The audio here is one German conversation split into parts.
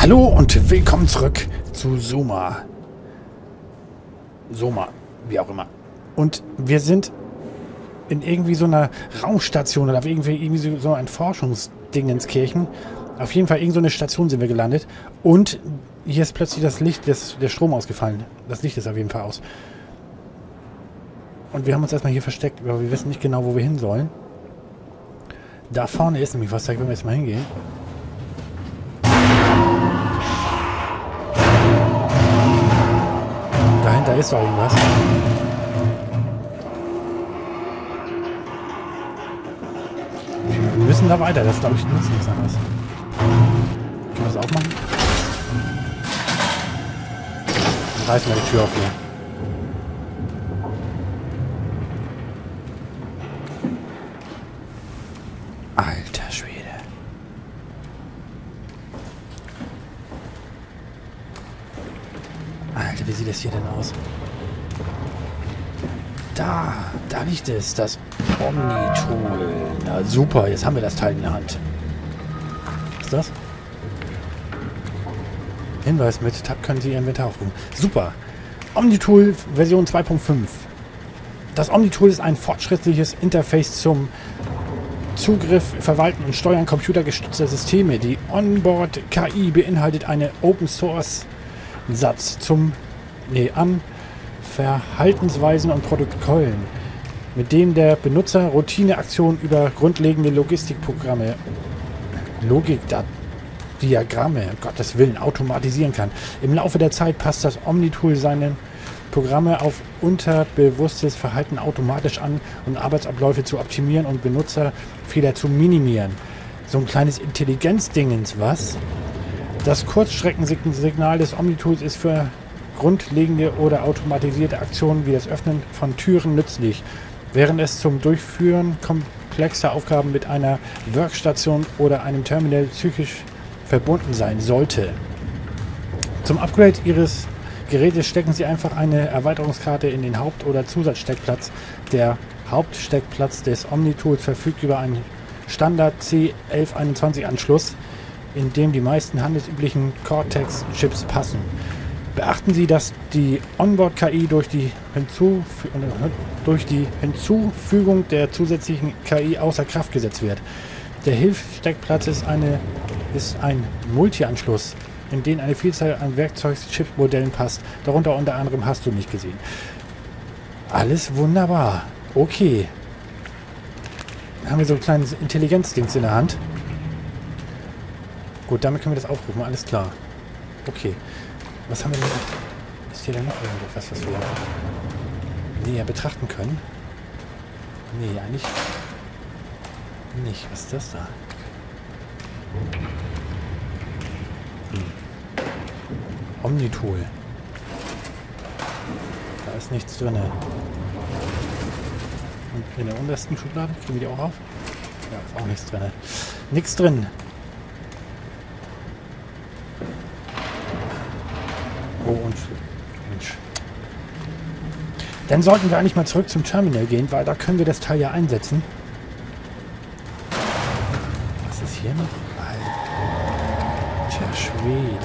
Hallo und willkommen zurück zu Soma. Soma, wie auch immer. Und wir sind in irgendwie so einer Raumstation oder irgendwie so ein Forschungsdingenskirchen. Auf jeden Fall irgend so eine Station sind wir gelandet. Und hier ist plötzlich das Licht, der Strom ausgefallen. Das Licht ist auf jeden Fall aus. Und wir haben uns erstmal hier versteckt, aber wir wissen nicht genau, wo wir hin sollen. Da vorne ist nämlich was, da können wir jetzt mal hingehen. Dahinter ist doch irgendwas. Wir müssen da weiter, das glaube ich nützt nichts anderes. Können wir das aufmachen? Dann reißen wir die Tür auf hier. Alter Schwede. Alter, wie sieht das hier denn aus? Da liegt es, das Omni-Tool. Na super, jetzt haben wir das Teil in der Hand. Was ist das? Hinweis mit Tab können Sie Ihr Inventar aufrufen. Super. Omni-Tool Version 2.5. Das Omni-Tool ist ein fortschrittliches Interface zum Zugriff, Verwalten und Steuern computergestützter Systeme. Die Onboard-KI beinhaltet eine Open-Source-Satz an Verhaltensweisen und Protokollen, mit dem der Benutzer Routineaktionen über grundlegende Logistikprogramme, Logikdiagramme, um Gottes Willen, automatisieren kann. Im Laufe der Zeit passt das Omni-Tool seine Programme auf unterbewusstes Verhalten automatisch an, um Arbeitsabläufe zu optimieren und Benutzerfehler zu minimieren. So ein kleines Intelligenzdingens, was? Das Kurzstreckensignal des Omni-Tools ist für grundlegende oder automatisierte Aktionen wie das Öffnen von Türen nützlich, während es zum Durchführen komplexer Aufgaben mit einer Workstation oder einem Terminal psychisch verbunden sein sollte. Zum Upgrade Ihres Gerätes stecken Sie einfach eine Erweiterungskarte in den Haupt- oder Zusatzsteckplatz. Der Hauptsteckplatz des Omni-Tools verfügt über einen Standard C1121-Anschluss, in dem die meisten handelsüblichen Cortex-Chips passen. Beachten Sie, dass die Onboard-KI durch die Hinzufügung der zusätzlichen KI außer Kraft gesetzt wird. Der Hilfssteckplatz ist ein Multi-Anschluss, in den eine Vielzahl an Werkzeugs-Chip-Modellen passt. Darunter unter anderem hast du nicht gesehen. Alles wunderbar. Okay. Dann haben wir so ein kleines Intelligenzdings in der Hand. Gut, damit können wir das aufrufen. Alles klar. Okay. Was haben wir denn? Ist hier denn noch irgendetwas, was wir näher betrachten können? Nee, eigentlich nicht. Was ist das da? Omni-Tool. Da ist nichts drin. Und in der untersten Schublade kriegen wir die auch auf? Ja, ist auch nichts drin. Nichts drin. Oh, und Mensch. Dann sollten wir eigentlich mal zurück zum Terminal gehen, weil da können wir das Teil ja einsetzen. Was ist hier noch? Alter Schwede.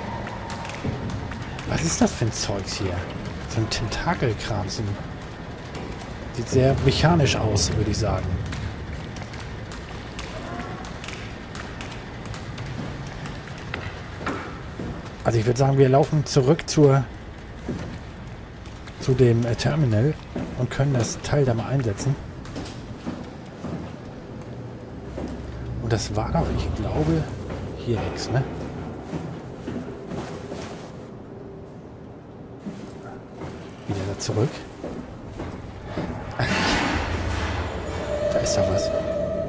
Was ist das für ein Zeugs hier? So ein Tentakelkram. Sieht sehr mechanisch aus, würde ich sagen. Also ich würde sagen, wir laufen zurück zu dem Terminal und können das Teil da mal einsetzen. Und das war doch, ich glaube, hier nichts, ne? Wieder da zurück. Da ist doch was.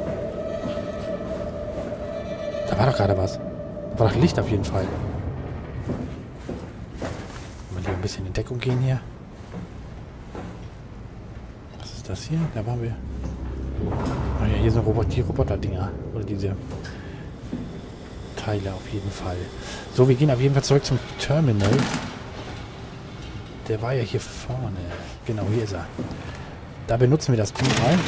Da war doch gerade was. Da war doch Licht auf jeden Fall. Ein bisschen in Deckung gehen hier. Was ist das hier? Da waren wir. Oh ja, hier sind die Roboter-Dinger. Oder diese Teile auf jeden Fall. So, wir gehen auf jeden Fall zurück zum Terminal. Der war ja hier vorne. Genau, hier ist er. Da benutzen wir das Ding mal.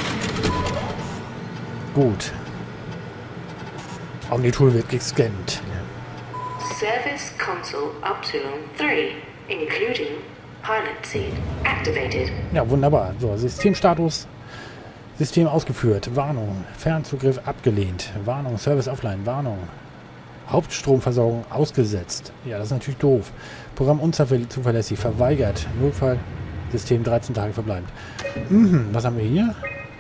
Gut. Omni-Tool wird gescannt. Service console Optimum 3, including pilot seat, activated. Ja, wunderbar. So, Systemstatus. System ausgeführt. Warnung. Fernzugriff abgelehnt. Warnung. Service offline. Warnung. Hauptstromversorgung ausgesetzt. Ja, das ist natürlich doof. Programm unzuverlässig. Verweigert. Notfall. System 13 Tage verbleibend. Was haben wir hier?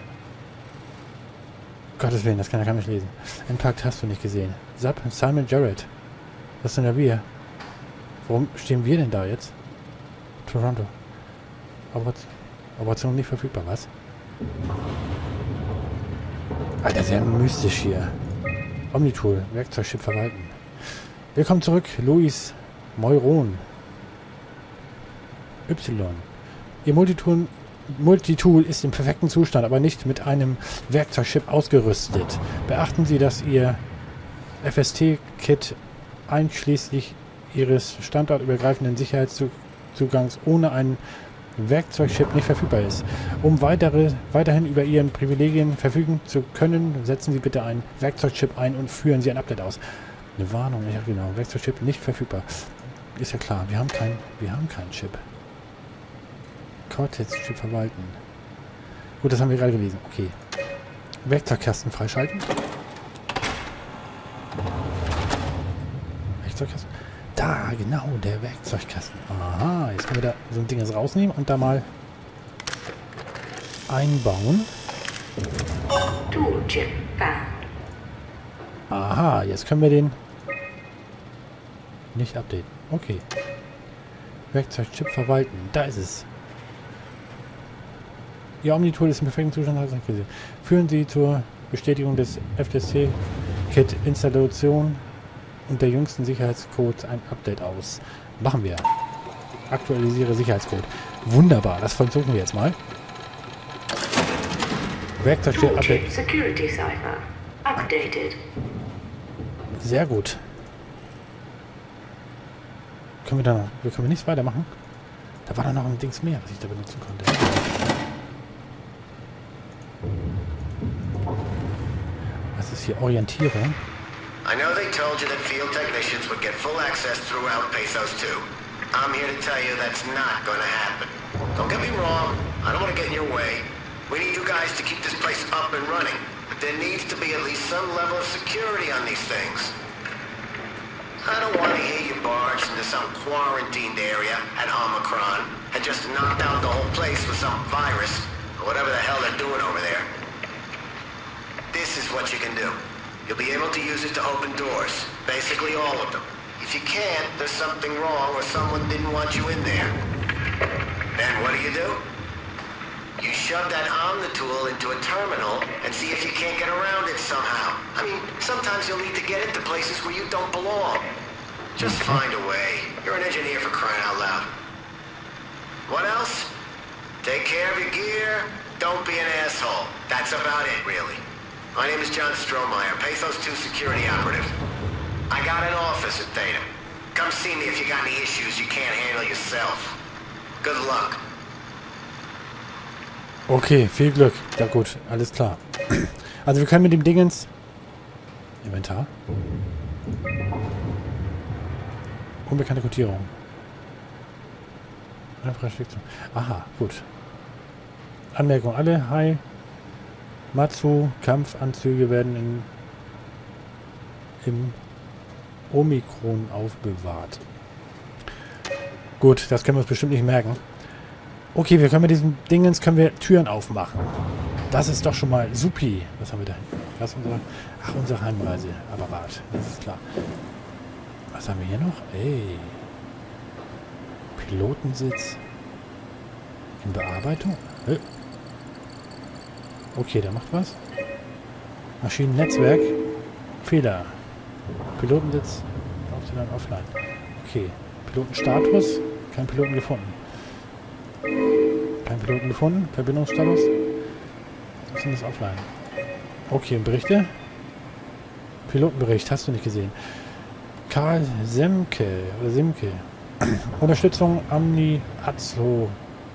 Gottes Willen, das kann ja keiner lesen. Impact hast du nicht gesehen. Simon Jarrett. Was sind da wir? Warum stehen wir denn da jetzt? Toronto. Operation nicht verfügbar, was? Alter, sehr mystisch hier. Omnitool, Werkzeugschiff verwalten. Willkommen zurück, Luis Meuron. Y. Ihr Multitool ist im perfekten Zustand, aber nicht mit einem Werkzeugchip ausgerüstet. Beachten Sie, dass Ihr FST-Kit einschließlich Ihres standortübergreifenden Sicherheitszugangs ohne einen Werkzeugchip nicht verfügbar ist. Um weiterhin über Ihren Privilegien verfügen zu können, setzen Sie bitte einen Werkzeugchip ein und führen Sie ein Update aus. Eine Warnung, ja genau, Werkzeugchip nicht verfügbar. Ist ja klar, wir haben keinen Chip. Cortex-Chip verwalten. Gut, das haben wir gerade gelesen. Okay. Werkzeugkasten freischalten. Werkzeugkasten. Da, genau, der Werkzeugkasten. Aha, jetzt können wir da so ein Ding jetzt rausnehmen und da mal einbauen. Tool-Chip found. Aha, jetzt können wir den nicht updaten. Okay. Werkzeugchip verwalten. Da ist es. Ihr Omnitool ist im perfekten Zustand. Führen Sie zur Bestätigung des FTC-Kit-Installation und der jüngsten Sicherheitscodes ein Update aus. Machen wir. Aktualisiere Sicherheitscode. Wunderbar, das versuchen wir jetzt mal. Werkzeugchip Update. Security Cipher updated. Sehr gut. Können wir nichts weitermachen? Da war doch noch ein Dings mehr, was ich da benutzen konnte. Was ist hier? Orientierung? I know they told you that field technicians would get full access throughout Pathos 2. I'm here to tell you that's not gonna happen. Don't get me wrong, I don't want to get in your way. We need you guys to keep this place up and running, but there needs to be at least some level of security on these things. I don't want to hear you barge into some quarantined area at Omicron and just knock down the whole place with some virus, or whatever the hell they're doing over there. This is what you can do. You'll be able to use it to open doors. Basically all of them. If you can't, there's something wrong or someone didn't want you in there. Then what do? You shove that Omnitool into a terminal and see if you can't get around it somehow. I mean, sometimes you'll need to get into places where you don't belong. Just find a way. You're an engineer, for crying out loud. What else? Take care of your gear. Don't be an asshole. That's about it, really. My name is John Strohmeyer, Pathos 2 security operative. I got an office at Theta. Come see me if you got any issues you can't handle yourself. Good luck. Okay, viel Glück. Ja gut, alles klar. Also wir können mit dem Dingens... Inventar. Unbekannte Kodierung. Aha, gut. Anmerkung. Alle Hai Matsu Kampfanzüge werden im Omikron aufbewahrt. Gut, das können wir uns bestimmt nicht merken. Okay, wir können mit diesem Dingens Türen aufmachen. Das ist doch schon mal supi. Was haben wir da hinten? Was unser Heimreiseapparat. Das ist klar. Was haben wir hier noch? Ey. Pilotensitz. In Bearbeitung? Okay, der macht was. Maschinennetzwerk. Fehler. Pilotensitz. Offline. Okay. Pilotenstatus. Kein Piloten gefunden. Kein Piloten gefunden. Verbindungsstatus. Was ist das offline? Okay, Berichte. Pilotenbericht. Hast du nicht gesehen. Karl Semke. Unterstützung Amni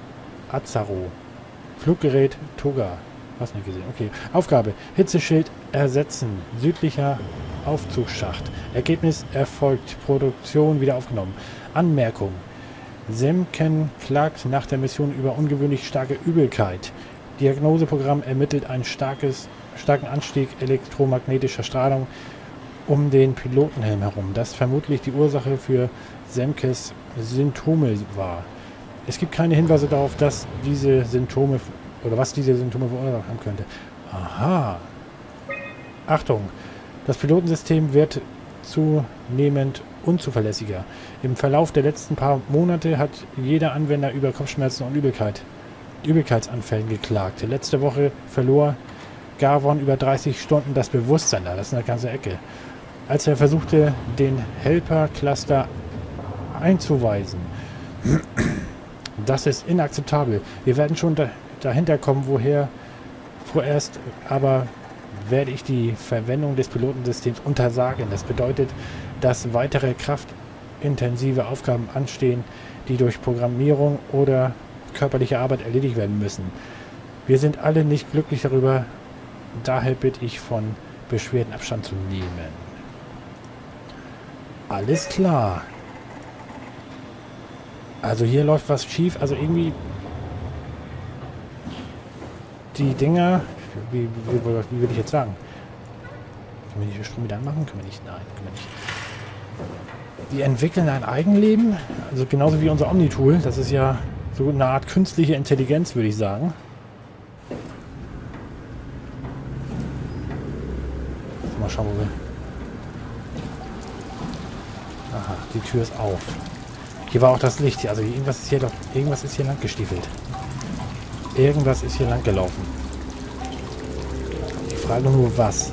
Azaro. Fluggerät Toga. Hast nicht gesehen. Okay. Aufgabe. Hitzeschild ersetzen. Südlicher Aufzugsschacht. Ergebnis erfolgt. Produktion wieder aufgenommen. Anmerkung. Semken klagt nach der Mission über ungewöhnlich starke Übelkeit. Diagnoseprogramm ermittelt einen starken Anstieg elektromagnetischer Strahlung um den Pilotenhelm herum, das vermutlich die Ursache für Semkes Symptome war. Es gibt keine Hinweise darauf, dass diese Symptome oder was diese Symptome verursacht haben könnte. Aha. Achtung. Das Pilotensystem wird zunehmend unzuverlässiger. Im Verlauf der letzten paar Monate hat jeder Anwender über Kopfschmerzen und Übelkeitsanfällen geklagt. Letzte Woche verlor Garvon über 30 Stunden das Bewusstsein. Das ist eine ganze Ecke. Als er versuchte, den Helper-Cluster einzuweisen. Das ist inakzeptabel. Wir werden schon dahinter kommen, woher vorerst, aber werde ich die Verwendung des Pilotensystems untersagen. Das bedeutet, dass weitere kraftintensive Aufgaben anstehen, die durch Programmierung oder körperliche Arbeit erledigt werden müssen. Wir sind alle nicht glücklich darüber, daher bitte ich von Beschwerden Abstand zu nehmen. Alles klar. Also hier läuft was schief. Also irgendwie die Dinger, wie will ich jetzt sagen? Können wir nicht den Strom wieder anmachen? Können wir nicht? Nein, können wir nicht. Die entwickeln ein Eigenleben. Also genauso wie unser Omnitool. Das ist ja so eine Art künstliche Intelligenz, würde ich sagen. Mal schauen, wo wir... Aha, die Tür ist auf. Hier war auch das Licht hier. Also irgendwas ist hier lang gestiefelt. Irgendwas ist hier lang gelaufen. Die Frage nur was.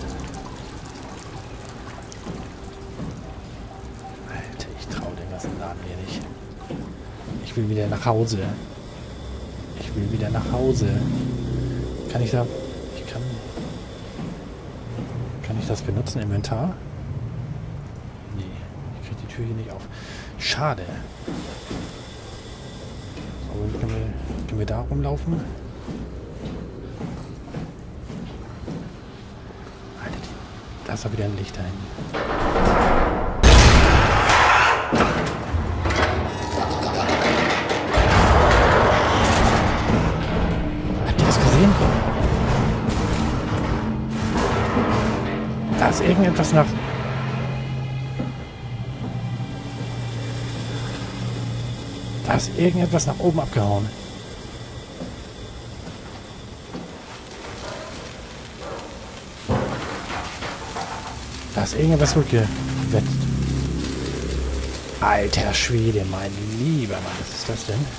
Alter, ich traue den ganzen Laden hier nicht. Ich will wieder nach Hause. Ich will wieder nach Hause. Kann ich da... Kann ich das benutzen? Inventar? Nee, ich kriege die Tür hier nicht auf. Schade. So, können wir da rumlaufen? Alter, da ist doch wieder ein Licht da hinten. Habt ihr das gesehen? Da ist irgendetwas nach... Da ist irgendetwas nach oben abgehauen. Da ist irgendetwas rückgewetzt. Alter Schwede, mein lieber Mann, was ist das denn?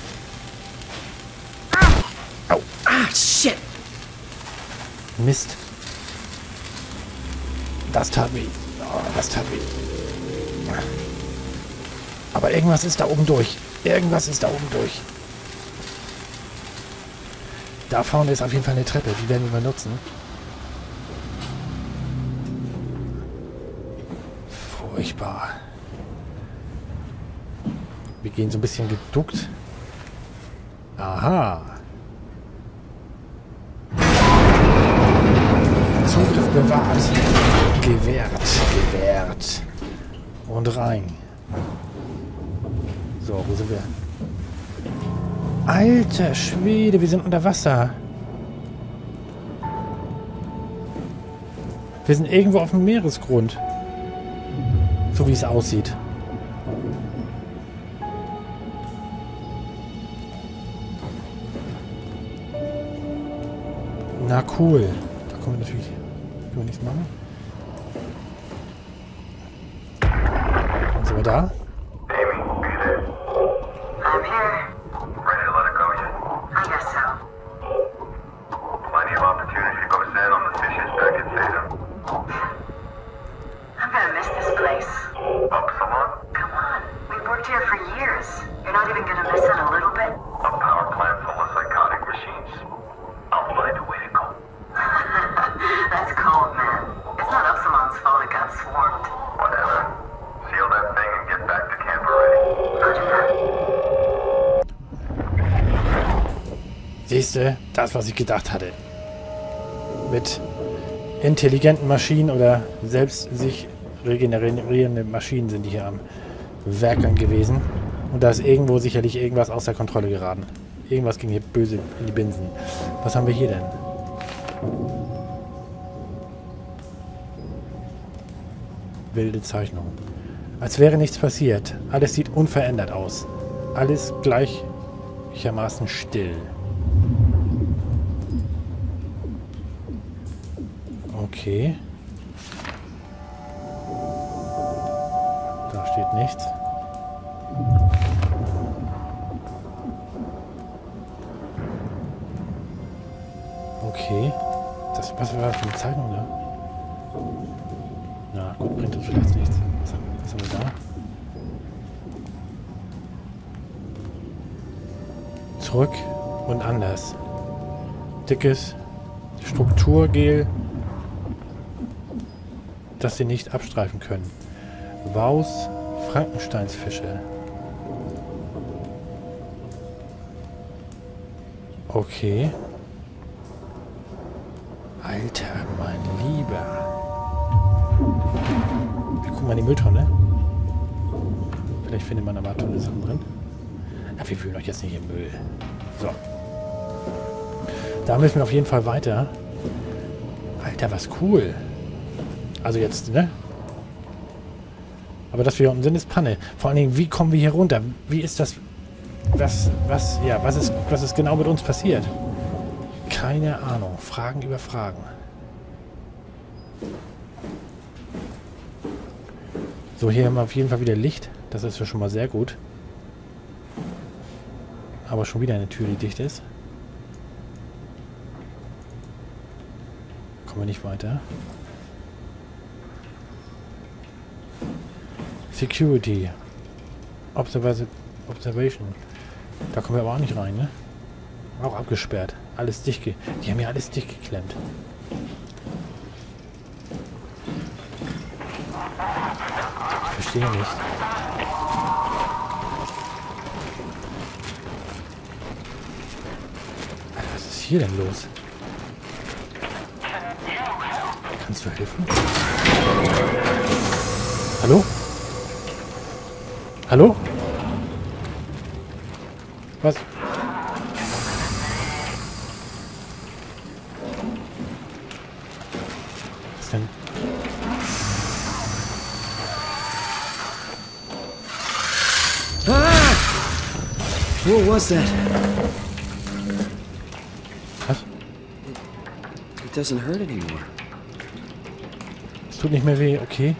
Au! Ah, shit! Mist. Das tat weh. Oh, das tat weh. Aber irgendwas ist da oben durch. Irgendwas ist da oben durch. Da vorne ist auf jeden Fall eine Treppe. Die werden wir benutzen. Furchtbar. Wir gehen so ein bisschen geduckt. Aha. Zugriff bewahrt. Gewährt. Und rein. So, wo sind wir? Alter Schwede, wir sind unter Wasser. Wir sind irgendwo auf dem Meeresgrund. So wie es aussieht. Na cool. Da können wir natürlich nichts machen. Sind wir da? Siehste, das, was ich gedacht hatte. Mit intelligenten Maschinen oder selbst sich regenerierende Maschinen sind die hier am Werkern gewesen. Und da ist irgendwo sicherlich irgendwas außer Kontrolle geraten. Irgendwas ging hier böse in die Binsen. Was haben wir hier denn? Wilde Zeichnung. Als wäre nichts passiert. Alles sieht unverändert aus. Alles gleichermaßen still. Okay. Da steht nichts. Okay. Was war das für eine Zeichnung da? Na gut, bringt uns vielleicht nichts. Was haben wir da? Zurück und anders. Dickes Strukturgel, das sie nicht abstreifen können. Waus Frankensteinsfische. Okay. Alter, mein Lieber. Wir gucken mal in die Mülltonne. Vielleicht findet man aber tolle Sachen drin. Aber wir wühlen euch jetzt nicht im Müll. So. Da müssen wir auf jeden Fall weiter. Alter, was cool. Also jetzt, ne? Aber dass wir unten sind, ist Panne. Vor allen Dingen, wie kommen wir hier runter? Wie ist das... Was ist genau mit uns passiert? Keine Ahnung. Fragen über Fragen. So, hier haben wir auf jeden Fall wieder Licht. Das ist ja schon mal sehr gut. Aber schon wieder eine Tür, die dicht ist. Kommen wir nicht weiter. Security. Observation. Da kommen wir aber auch nicht rein, ne? Auch abgesperrt. Alles dicht. Die haben ja alles dicht geklemmt. Ich verstehe nicht. Alter, was ist hier denn los? Kannst du helfen? Hallo? Hallo? Was? Was denn? Ah! What was that? Was? It doesn't hurt anymore. Es tut nicht mehr weh, okay.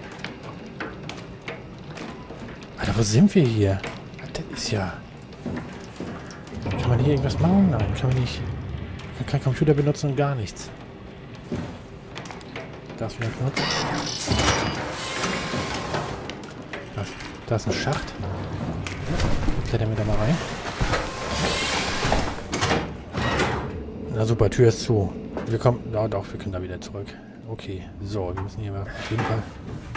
Alter, wo sind wir hier? Das ist ja... Kann man hier irgendwas machen? Nein, kann man nicht. Man kann keinen Computer benutzen und gar nichts. Da ist wieder ein Knopf. Da ist ein Schacht. Klettern wir da mal rein. Na super, Tür ist zu. Wir kommen... Ja, doch, wir können da wieder zurück. Okay, so, wir müssen hier mal auf jeden Fall...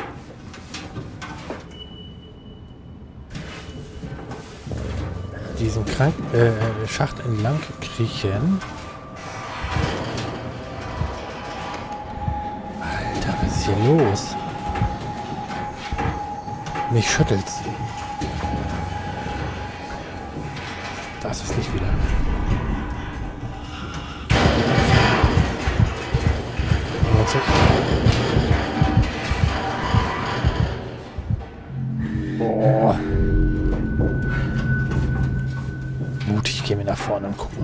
diesen Schacht entlang kriechen. Alter, was ist hier los? Mich schüttelt's. Da ist das Licht wieder. Boah. Mutig gehen wir nach vorne und gucken.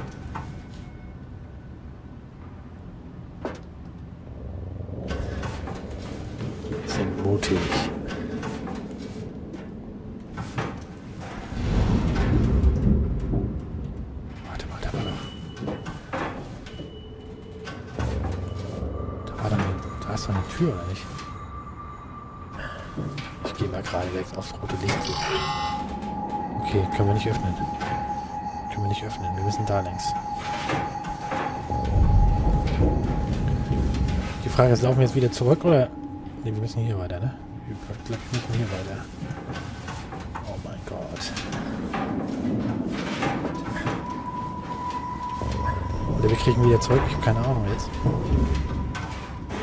Wir sind mutig. Warte mal, da war doch. Da ist doch eine Tür, oder nicht? Ich gehe mal geradewegs aufs rote Licht zu. Okay, können wir nicht öffnen. Können wir nicht öffnen. Wir müssen da längs. Die Frage ist, laufen wir jetzt wieder zurück oder... Ne, wir müssen hier weiter, ne? Ich glaube, wir müssen hier weiter. Oh mein Gott. Oder wir kriegen wieder zurück. Ich habe keine Ahnung jetzt.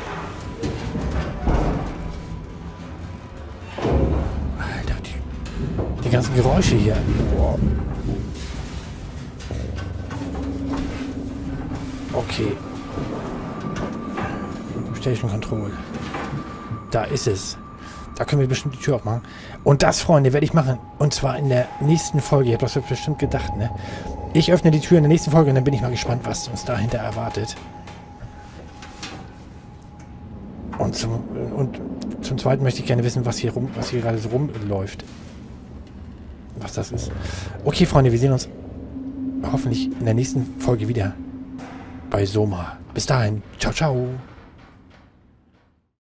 Die ganzen Geräusche hier. Boah. Okay. Station Control. Da ist es. Da können wir bestimmt die Tür aufmachen. Und das, Freunde, werde ich machen. Und zwar in der nächsten Folge. Ihr habt das bestimmt gedacht, ne? Ich öffne die Tür in der nächsten Folge und dann bin ich mal gespannt, was uns dahinter erwartet. Und zum Zweiten möchte ich gerne wissen, was hier gerade so rumläuft. Was das ist. Okay, Freunde, wir sehen uns hoffentlich in der nächsten Folge wieder bei Soma. Bis dahin. Ciao, ciao.